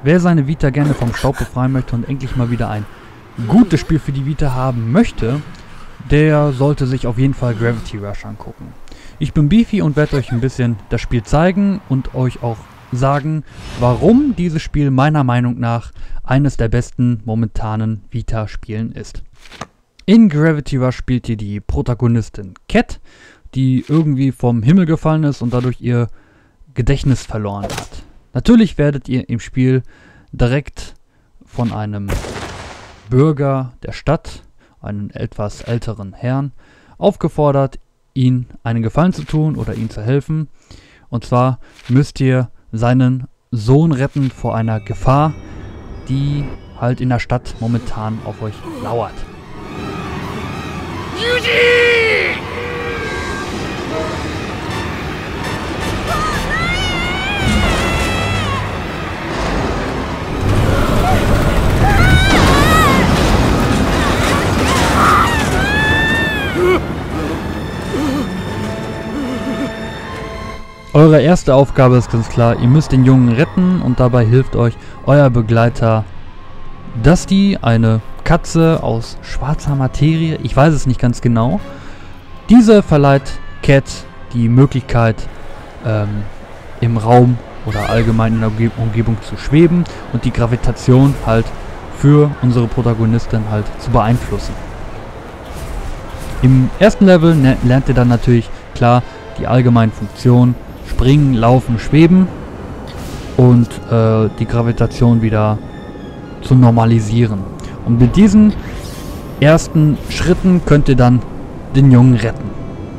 wer seine Vita gerne vom Staub befreien möchte und endlich mal wieder ein gutes Spiel für die Vita haben möchte, der sollte sich auf jeden Fall Gravity Rush angucken. Ich bin Beefy und werde euch ein bisschen das Spiel zeigen und euch auch sagen, warum dieses Spiel meiner Meinung nach eines der besten momentanen Vita-Spielen ist. In Gravity Rush spielt ihr die Protagonistin Cat, die irgendwie vom Himmel gefallen ist und dadurch ihr Gedächtnis verloren hat. Natürlich werdet ihr im Spiel direkt von einem Bürger der Stadt, einen etwas älteren Herrn, aufgefordert, ihn einen Gefallen zu tun oder ihm zu helfen. Und zwar müsst ihr seinen Sohn retten vor einer Gefahr, die halt in der Stadt momentan auf euch lauert. Eure erste Aufgabe ist ganz klar, ihr müsst den Jungen retten und dabei hilft euch euer Begleiter Dusty, eine Katze aus schwarzer Materie, ich weiß es nicht ganz genau. Diese verleiht Cat die Möglichkeit, im Raum oder allgemein in der Umgebung zu schweben und die Gravitation halt für unsere Protagonistin halt zu beeinflussen. Im ersten Level lernt ihr dann natürlich klar die allgemeinen Funktionen: Springen, Laufen, Schweben und die Gravitation wieder zu normalisieren. Und mit diesen ersten Schritten könnt ihr dann den Jungen retten.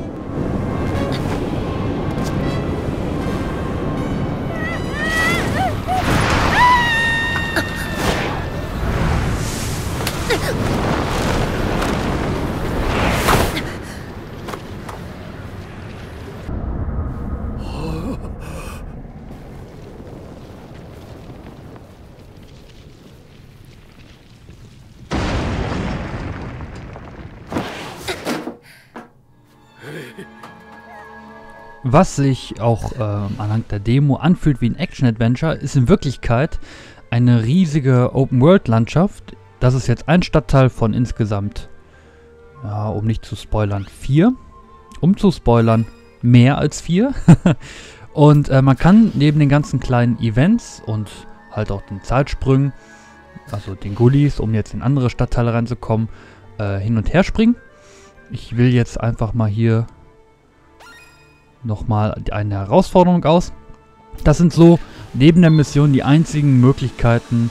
Was sich auch anhand der Demo anfühlt wie ein Action-Adventure, ist in Wirklichkeit eine riesige Open-World-Landschaft. Das ist jetzt ein Stadtteil von insgesamt, ja, um nicht zu spoilern, 4. Um zu spoilern, mehr als 4. Und man kann neben den ganzen kleinen Events und halt auch den Zeitsprüngen, also den Goodies, um jetzt in andere Stadtteile reinzukommen, hin und her springen. Ich will jetzt einfach mal hier nochmal eine Herausforderung aus. Das sind so neben der Mission die einzigen Möglichkeiten,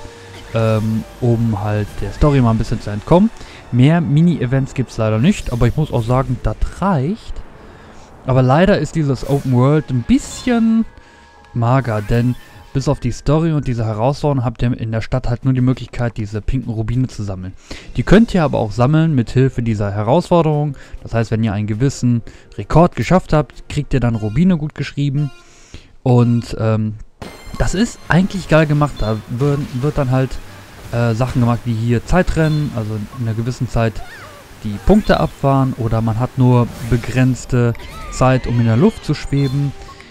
um halt der Story mal ein bisschen zu entkommen. Mehr Mini-Events gibt es leider nicht, aber ich muss auch sagen, das reicht. Aber leider ist dieses Open World ein bisschen mager, denn bis auf die Story und diese Herausforderung habt ihr in der Stadt halt nur die Möglichkeit, diese pinken Rubine zu sammeln. Die könnt ihr aber auch sammeln mit Hilfe dieser Herausforderung. Das heißt, wenn ihr einen gewissen Rekord geschafft habt, kriegt ihr dann Rubine gut geschrieben. Und das ist eigentlich geil gemacht. Da wird dann halt Sachen gemacht wie hier Zeitrennen, also in einer gewissen Zeit die Punkte abfahren, oder man hat nur begrenzte Zeit, um in der Luft zu schweben.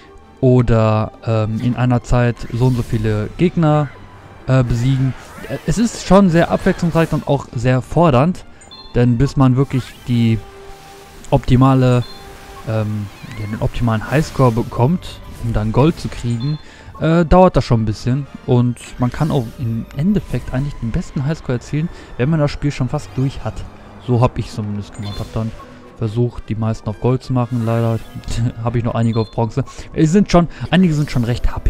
Oder in einer Zeit so und so viele Gegner besiegen. Es ist schon sehr abwechslungsreich und auch sehr fordernd, denn bis man wirklich die optimale, den optimalen Highscore bekommt, um dann Gold zu kriegen, dauert das schon ein bisschen. Und man kann auch im Endeffekt eigentlich den besten Highscore erzielen, wenn man das Spiel schon fast durch hat. So habe ich zumindest gemacht. Habe dann versucht, die meisten auf Gold zu machen. Leider habe ich noch einige auf Bronze. Einige sind schon recht happig.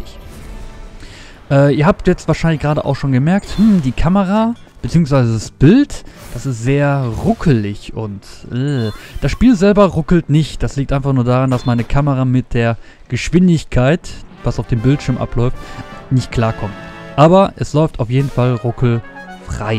Ihr habt jetzt wahrscheinlich gerade auch schon gemerkt, die Kamera bzw. das Bild, das ist sehr ruckelig und das Spiel selber ruckelt nicht. Das liegt einfach nur daran, dass meine Kamera mit der Geschwindigkeit, was auf dem Bildschirm abläuft, nicht klarkommt. Aber es läuft auf jeden Fall ruckelfrei.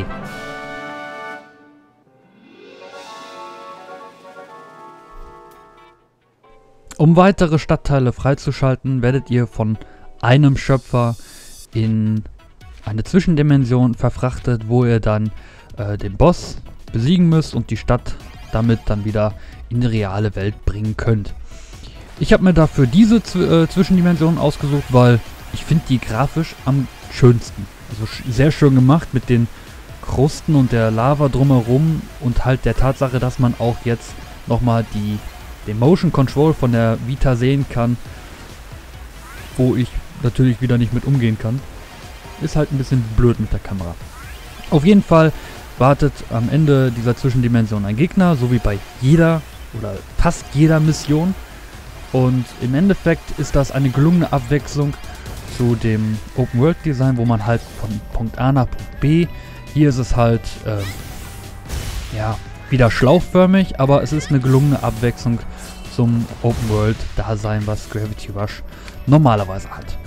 Um weitere Stadtteile freizuschalten, werdet ihr von einem Schöpfer in eine Zwischendimension verfrachtet, wo ihr dann den Boss besiegen müsst und die Stadt damit dann wieder in die reale Welt bringen könnt. Ich habe mir dafür diese Zwischendimension ausgesucht, weil ich finde die grafisch am schönsten. Also sehr schön gemacht mit den Krusten und der Lava drumherum und halt der Tatsache, dass man auch jetzt nochmal den Motion Control von der Vita sehen kann, wo ich natürlich wieder nicht mit umgehen kann. Ist halt ein bisschen blöd mit der Kamera. Auf jeden Fall wartet am Ende dieser Zwischendimension ein Gegner, so wie bei jeder oder fast jeder Mission. Und im Endeffekt ist das eine gelungene Abwechslung zu dem Open-World-Design, wo man halt von Punkt A nach Punkt B, hier ist es halt ja, wieder schlauchförmig, aber es ist eine gelungene Abwechslung zum Open-World-Dasein, was Gravity Rush normalerweise hat.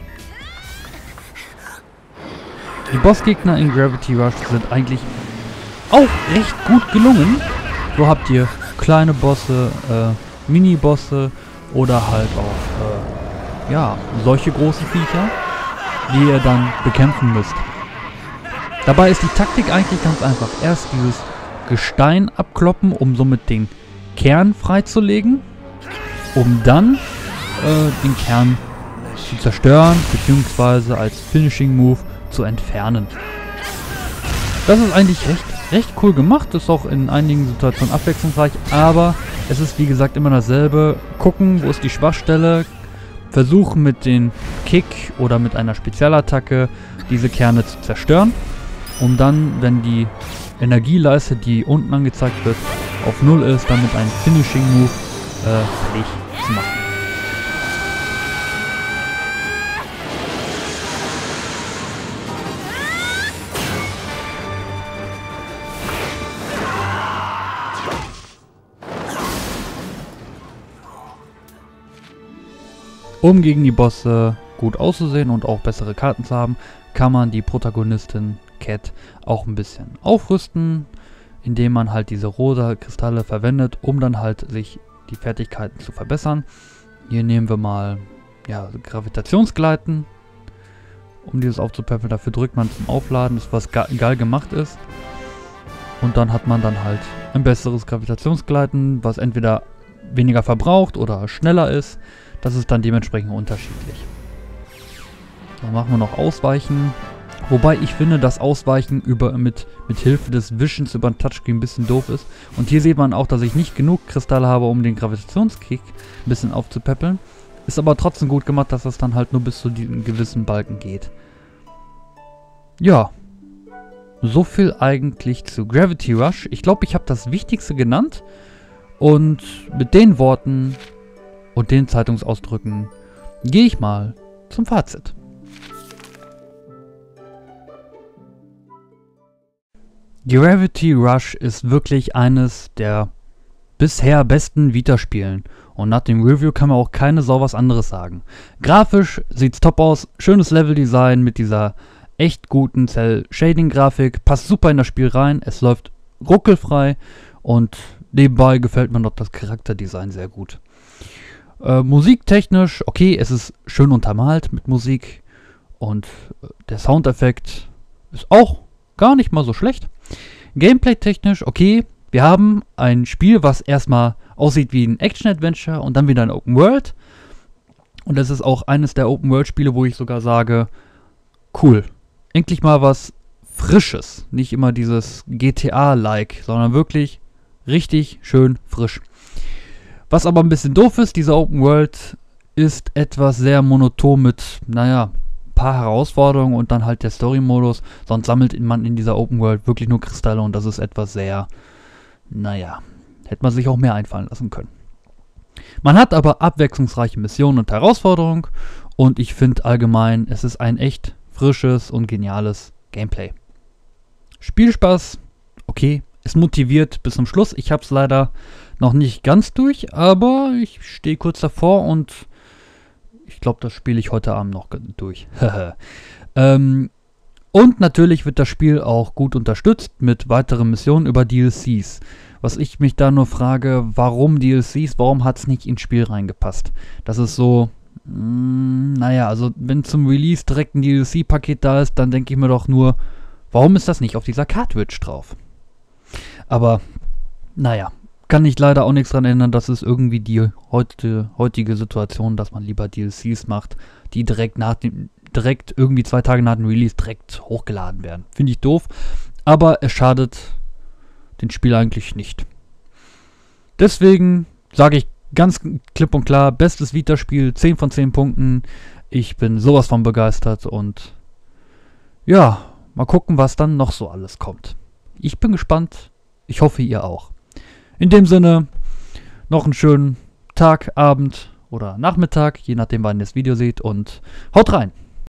Die Bossgegner in Gravity Rush sind eigentlich auch recht gut gelungen. So habt ihr kleine Bosse, Mini-Bosse oder halt auch ja, solche großen Viecher, die ihr dann bekämpfen müsst. Dabei ist die Taktik eigentlich ganz einfach. Erst dieses Gestein abkloppen, um somit den Kern freizulegen, um dann den Kern zu zerstören, beziehungsweise als Finishing Move zu entfernen. Das ist eigentlich recht cool gemacht, ist auch in einigen Situationen abwechslungsreich, aber es ist wie gesagt immer dasselbe. Gucken, wo ist die Schwachstelle, versuchen mit dem Kick oder mit einer Spezialattacke diese Kerne zu zerstören, um dann, wenn die Energieleiste, die unten angezeigt wird, auf 0 ist, dann mit einem Finishing Move fertig zu machen. Um gegen die Bosse gut auszusehen und auch bessere Karten zu haben, kann man die Protagonistin Cat auch ein bisschen aufrüsten, indem man halt diese rosa Kristalle verwendet, um dann halt sich die Fertigkeiten zu verbessern. Hier nehmen wir mal ja, Gravitationsgleiten, um dieses aufzupeppeln. Dafür drückt man zum Aufladen, das was geil gemacht ist. Und dann hat man dann halt ein besseres Gravitationsgleiten, was entweder weniger verbraucht oder schneller ist. Das ist dann dementsprechend unterschiedlich. Dann machen wir noch Ausweichen. Wobei ich finde, dass Ausweichen mit Hilfe des Wischens über den Touchscreen ein bisschen doof ist. Und hier sieht man auch, dass ich nicht genug Kristalle habe, um den Gravitationskick ein bisschen aufzupäppeln. Ist aber trotzdem gut gemacht, dass das dann halt nur bis zu diesem gewissen Balken geht. Ja. So viel eigentlich zu Gravity Rush. Ich glaube, ich habe das Wichtigste genannt. Und mit den Worten und den Zeitungsausdrücken gehe ich mal zum Fazit. Gravity Rush ist wirklich eines der bisher besten Vita-Spielen. Und nach dem Review kann man auch keine Sau was anderes sagen. Grafisch sieht's top aus, schönes Leveldesign mit dieser echt guten Cell-Shading-Grafik, passt super in das Spiel rein, es läuft ruckelfrei und nebenbei gefällt mir noch das Charakterdesign sehr gut. Musiktechnisch, okay, es ist schön untermalt mit Musik und der Soundeffekt ist auch gar nicht mal so schlecht. Gameplay-technisch, okay, wir haben ein Spiel, was erstmal aussieht wie ein Action-Adventure und dann wieder ein Open World. Und das ist auch eines der Open World-Spiele, wo ich sogar sage, cool, endlich mal was Frisches. Nicht immer dieses GTA-like, sondern wirklich richtig schön frisch. Was aber ein bisschen doof ist, diese Open World ist etwas sehr monoton mit, naja, ein paar Herausforderungen und dann halt der Story-Modus. Sonst sammelt man in dieser Open World wirklich nur Kristalle und das ist etwas sehr, naja, hätte man sich auch mehr einfallen lassen können. Man hat aber abwechslungsreiche Missionen und Herausforderungen und ich finde allgemein, es ist ein echt frisches und geniales Gameplay. Spielspaß, okay, es motiviert bis zum Schluss. Ich habe es leider noch nicht ganz durch, aber ich stehe kurz davor und ich glaube, das spiele ich heute Abend noch durch. Und natürlich wird das Spiel auch gut unterstützt mit weiteren Missionen über DLCs. Was ich mich da nur frage, warum DLCs, warum hat es nicht ins Spiel reingepasst? Das ist so, naja, also wenn zum Release direkt ein DLC-Paket da ist, dann denke ich mir doch nur, warum ist das nicht auf dieser Cartridge drauf? Aber, naja, kann ich leider auch nichts dran ändern, das ist irgendwie die heutige Situation, dass man lieber DLCs macht, die direkt nach dem direkt irgendwie 2 Tage nach dem Release direkt hochgeladen werden. Finde ich doof, aber es schadet den Spiel eigentlich nicht. Deswegen sage ich ganz klipp und klar, bestes Vita-Spiel, 10 von 10 Punkten. Ich bin sowas von begeistert und ja, mal gucken, was dann noch so alles kommt. Ich bin gespannt. Ich hoffe, ihr auch. In dem Sinne, noch einen schönen Tag, Abend oder Nachmittag, je nachdem, wann ihr das Video seht, und haut rein!